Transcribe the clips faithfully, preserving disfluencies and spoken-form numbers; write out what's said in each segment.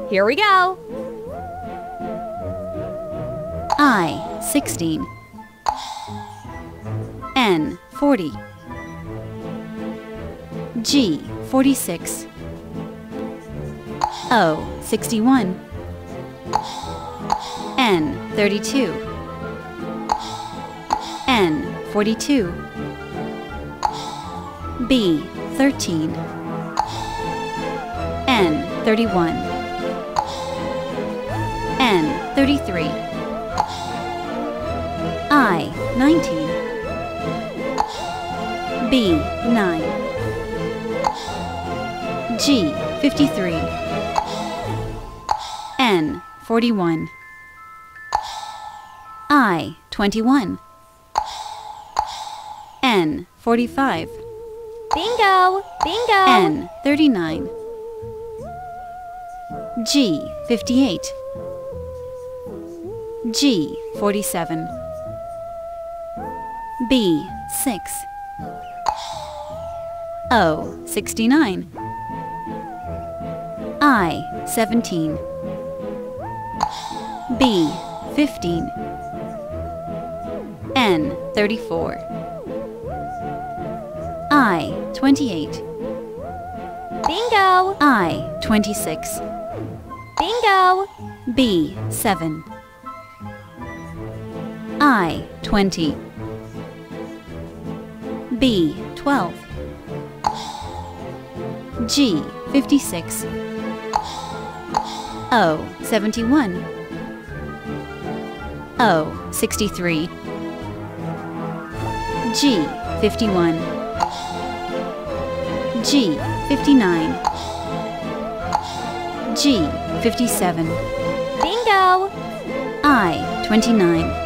Here we go. I, sixteen. N, forty. G, forty-six. O, sixty-one. N, thirty-two. N, forty-two. B, thirteen. N, thirty-one. N, thirty-three. I, nineteen. B, nine. G, fifty-three. N, forty-one. I, twenty-one. N, forty-five. Bingo! Bingo! N, thirty-nine. G, fifty-eight. G, forty-seven. B, six. O, sixty-nine. I, seventeen. B, fifteen. N, thirty-four. I, twenty-eight. Bingo! I, twenty-six. Bingo! B, seven. I, twenty. B, twelve. G, fifty-six. O, seventy-one. O, sixty-three. G, fifty-one. G, fifty-nine. G, fifty-seven. Bingo! I, twenty-nine.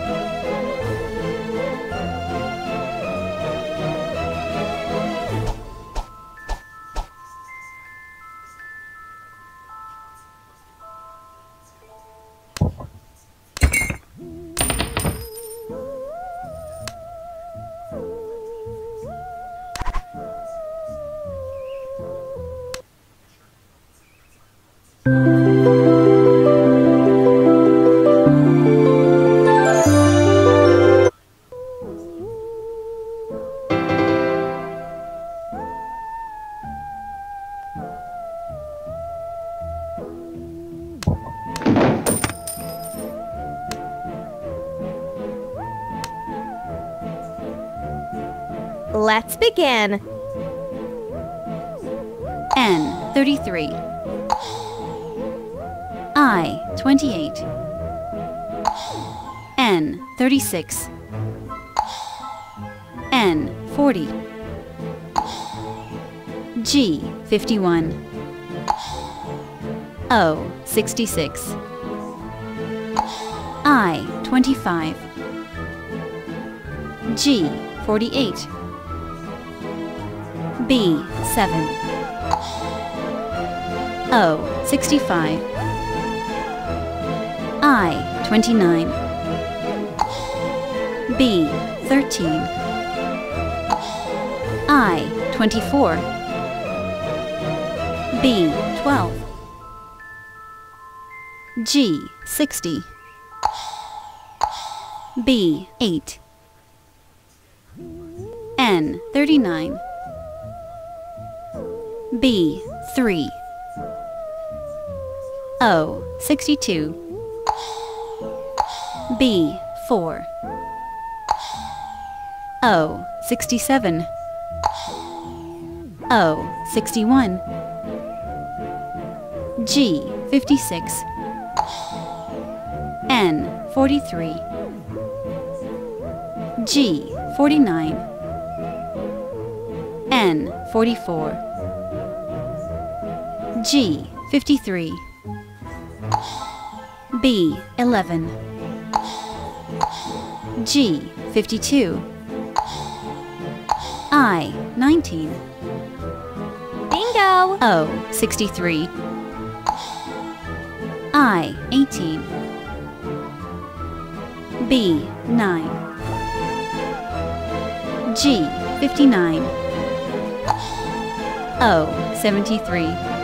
Let's begin. N, thirty-three. I, twenty-eight. N, thirty-six. N, forty. G, fifty-one. O, sixty-six. I, twenty-five. G, forty-eight. B, seven. O, sixty-five. I, twenty-nine. B, thirteen. I, twenty-four. B, twelve. G, sixty. B, eight. N, thirty-nine. B, three. O, sixty-two. B, four. O, sixty-seven. O, sixty-one. G, fifty-six. N, forty-three. G, forty-nine. N, forty-four. G, fifty-three. B, eleven. G, fifty-two. I, nineteen. Bingo! O, sixty-three. I, eighteen. B, nine. G, fifty-nine. O, seventy-three.